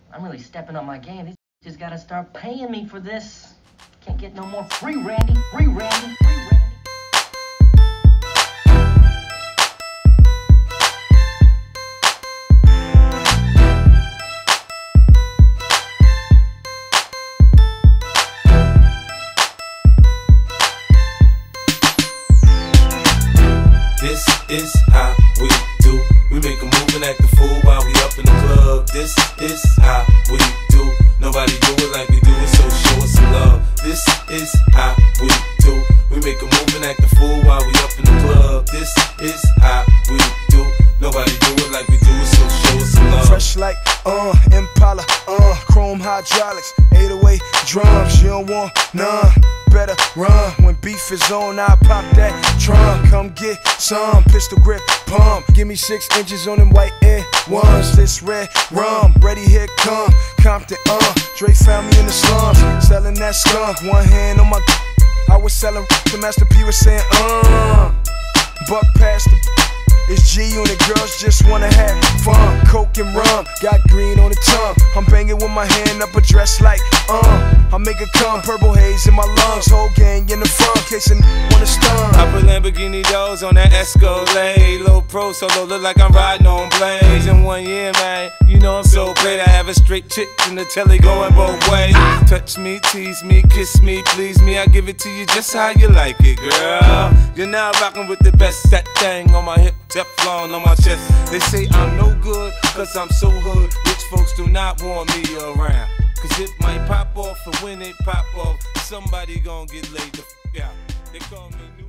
I'm really stepping up my game. These just gotta start paying me for this. Can't get no more free Randy, free Randy, free Randy. This is how we do. We make a move and act a fool while we up in the club. This is how we do. Nobody do it like we do it, so show us some love. This is how we do. We make a move and act a fool while we up in the club. This is how we do. Nobody do it like we do it, so show us some love. Fresh like Impala, chrome hydraulics, 808 drums. You don't want none, better run. When beef is on, I pop that trunk. Come get some pistol grip pump. Give me 6 inches on them white air ones. This red rum, ready, here come Compton. Dre found me in the slums, selling that skunk. One hand on my, I was selling. The Master P was saying, buck past the. It's G Unit, girls just wanna have fun. Coke and rum, got green on the tongue. I'm banging with my hand up a dress like, I make it come, purple haze in my lungs. Whole gang in the front, case a wanna stun. I put Lamborghini doors on that Escalade. Low pro solo, look like I'm riding on blades. In 1 year, man, you know I'm so great. I have a straight chick in the telly going both ways. Touch me, tease me, kiss me, please me. I give it to you just how you like it, girl. You're now rocking with the best. That thing on my hip, Teflon on my chest. They say I'm no good, cause I'm so hood. Rich folks do not want me around, cause it might pop off, and when it pop off, somebody gon' get laid the f*** out. They call me